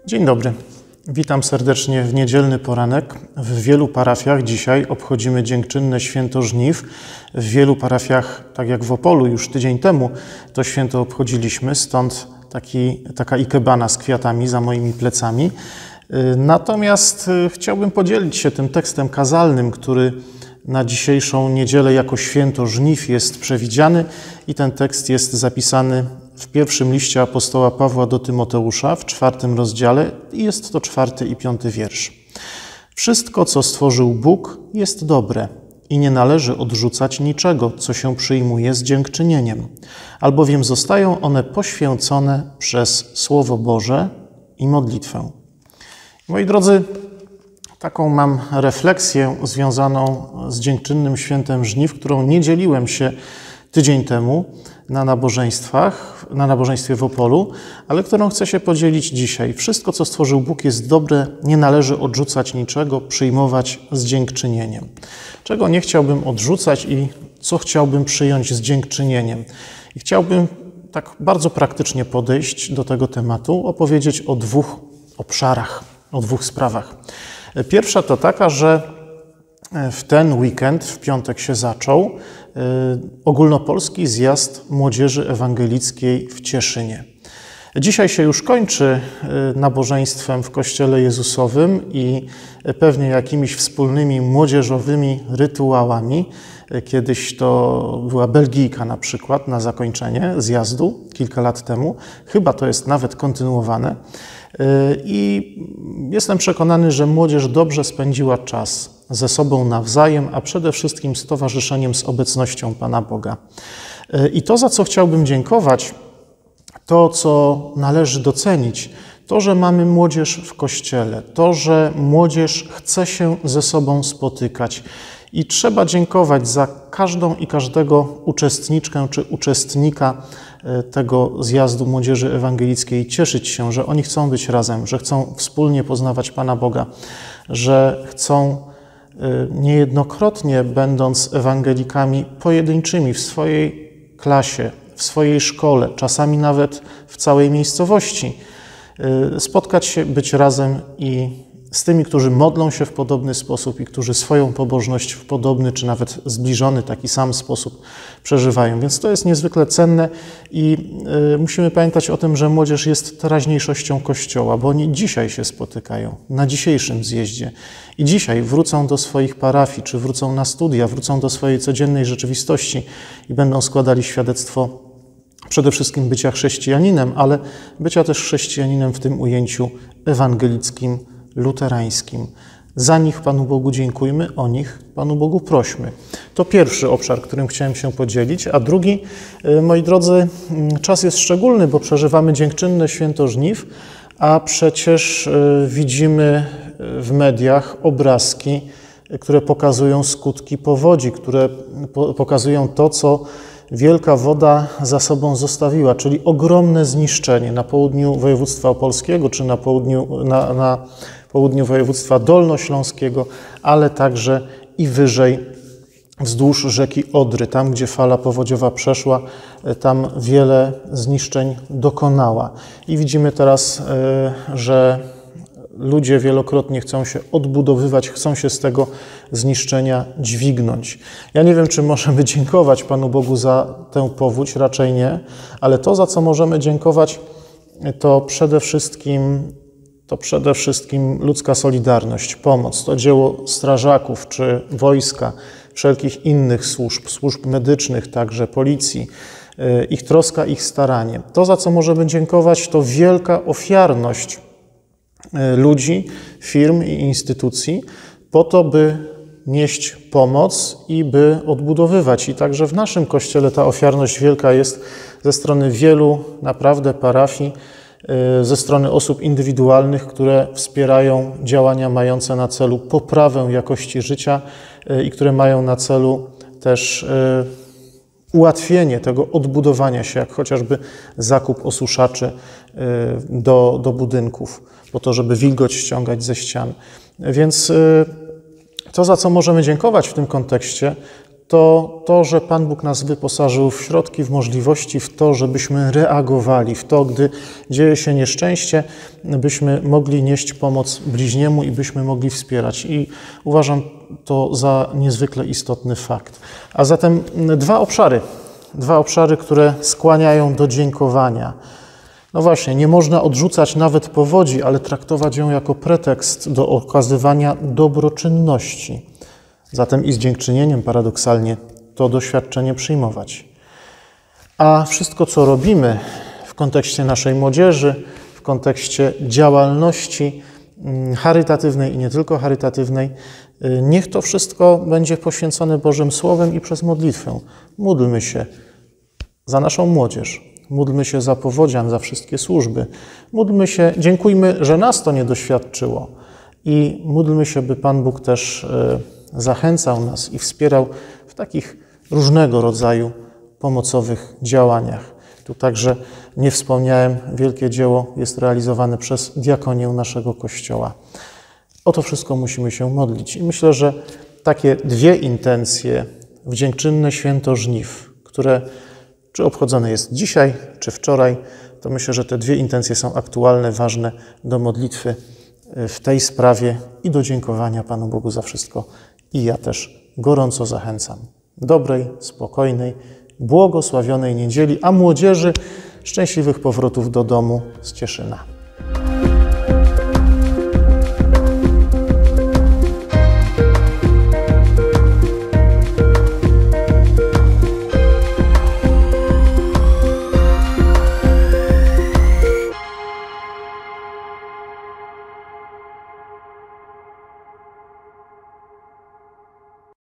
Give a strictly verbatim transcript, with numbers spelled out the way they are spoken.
Dzień dobry. Witam serdecznie w niedzielny poranek. W wielu parafiach dzisiaj obchodzimy dziękczynne święto żniw. W wielu parafiach, tak jak w Opolu już tydzień temu, to święto obchodziliśmy, stąd taki, taka ikebana z kwiatami za moimi plecami. Natomiast chciałbym podzielić się tym tekstem kazalnym, który na dzisiejszą niedzielę jako święto żniw jest przewidziany i ten tekst jest zapisany w pierwszym liście apostoła Pawła do Tymoteusza w czwartym rozdziale i jest to czwarty i piąty wiersz. Wszystko, co stworzył Bóg, jest dobre i nie należy odrzucać niczego, co się przyjmuje z dziękczynieniem, albowiem zostają one poświęcone przez Słowo Boże i modlitwę. Moi drodzy, taką mam refleksję związaną z dziękczynnym świętem żniw, którą nie dzieliłem się tydzień temu na nabożeństwach, na nabożeństwie w Opolu, ale którą chcę się podzielić dzisiaj. Wszystko, co stworzył Bóg, jest dobre, nie należy odrzucać niczego, przyjmować z dziękczynieniem. Czego nie chciałbym odrzucać i co chciałbym przyjąć z dziękczynieniem. I chciałbym tak bardzo praktycznie podejść do tego tematu, opowiedzieć o dwóch obszarach, o dwóch sprawach. Pierwsza to taka, że w ten weekend, w piątek się zaczął ogólnopolski zjazd młodzieży ewangelickiej w Cieszynie. Dzisiaj się już kończy nabożeństwem w Kościele Jezusowym i pewnie jakimiś wspólnymi młodzieżowymi rytuałami. Kiedyś to była Belgijka na przykład na zakończenie zjazdu kilka lat temu. Chyba to jest nawet kontynuowane. I jestem przekonany, że młodzież dobrze spędziła czas ze sobą nawzajem, a przede wszystkim z towarzyszeniem, z obecnością Pana Boga. I to, za co chciałbym dziękować, to, co należy docenić, to, że mamy młodzież w Kościele, to, że młodzież chce się ze sobą spotykać. I trzeba dziękować za każdą i każdego uczestniczkę czy uczestnika tego zjazdu młodzieży ewangelickiej, cieszyć się, że oni chcą być razem, że chcą wspólnie poznawać Pana Boga, że chcą niejednokrotnie, będąc ewangelikami pojedynczymi w swojej klasie, w swojej szkole, czasami nawet w całej miejscowości, spotkać się, być razem i z tymi, którzy modlą się w podobny sposób i którzy swoją pobożność w podobny czy nawet zbliżony, taki sam sposób przeżywają. Więc to jest niezwykle cenne i y, musimy pamiętać o tym, że młodzież jest teraźniejszością Kościoła, bo oni dzisiaj się spotykają, na dzisiejszym zjeździe i dzisiaj wrócą do swoich parafii, czy wrócą na studia, wrócą do swojej codziennej rzeczywistości i będą składali świadectwo przede wszystkim bycia chrześcijaninem, ale bycia też chrześcijaninem w tym ujęciu ewangelickim, luterańskim. Za nich Panu Bogu dziękujmy, o nich Panu Bogu prośmy. To pierwszy obszar, którym chciałem się podzielić, a drugi, moi drodzy, czas jest szczególny, bo przeżywamy dziękczynne święto żniw, a przecież widzimy w mediach obrazki, które pokazują skutki powodzi, które pokazują to, co wielka woda za sobą zostawiła, czyli ogromne zniszczenie na południu województwa opolskiego, czy na południu, na, na południu województwa dolnośląskiego, ale także i wyżej wzdłuż rzeki Odry, tam gdzie fala powodziowa przeszła, tam wiele zniszczeń dokonała. I widzimy teraz, że ludzie wielokrotnie chcą się odbudowywać, chcą się z tego zniszczenia dźwignąć. Ja nie wiem, czy możemy dziękować Panu Bogu za tę powódź, raczej nie, ale to, za co możemy dziękować, to przede wszystkim, to przede wszystkim ludzka solidarność, pomoc. To dzieło strażaków czy wojska, wszelkich innych służb, służb medycznych, także policji, ich troska, ich staranie. To, za co możemy dziękować, to wielka ofiarność ludzi, firm i instytucji po to, by nieść pomoc i by odbudowywać. I także w naszym Kościele ta ofiarność wielka jest ze strony wielu naprawdę parafii, ze strony osób indywidualnych, które wspierają działania mające na celu poprawę jakości życia i które mają na celu też ułatwienie tego odbudowania się, jak chociażby zakup osuszaczy do, do budynków, po to, żeby wilgoć ściągać ze ścian. Więc to, za co możemy dziękować w tym kontekście, to to, że Pan Bóg nas wyposażył w środki, w możliwości, w to, żebyśmy reagowali, w to, gdy dzieje się nieszczęście, byśmy mogli nieść pomoc bliźniemu i byśmy mogli wspierać. I uważam to za niezwykle istotny fakt. A zatem dwa obszary, dwa obszary, które skłaniają do dziękowania. No właśnie, nie można odrzucać nawet powodzi, ale traktować ją jako pretekst do okazywania dobroczynności. Zatem i z dziękczynieniem paradoksalnie to doświadczenie przyjmować. A wszystko, co robimy w kontekście naszej młodzieży, w kontekście działalności charytatywnej i nie tylko charytatywnej, niech to wszystko będzie poświęcone Bożym Słowem i przez modlitwę. Módlmy się za naszą młodzież, módlmy się za powodzian, za wszystkie służby. Módlmy się, dziękujmy, że nas to nie doświadczyło i módlmy się, by Pan Bóg też zachęcał nas i wspierał w takich różnego rodzaju pomocowych działaniach. Tu także nie wspomniałem, wielkie dzieło jest realizowane przez diakonię naszego Kościoła. O to wszystko musimy się modlić. I myślę, że takie dwie intencje w dziękczynne święto żniw, które czy obchodzone jest dzisiaj, czy wczoraj, to myślę, że te dwie intencje są aktualne, ważne do modlitwy w tej sprawie i do dziękowania Panu Bogu za wszystko. I ja też gorąco zachęcam. Dobrej, spokojnej, błogosławionej niedzieli, a młodzieży szczęśliwych powrotów do domu z Cieszyna.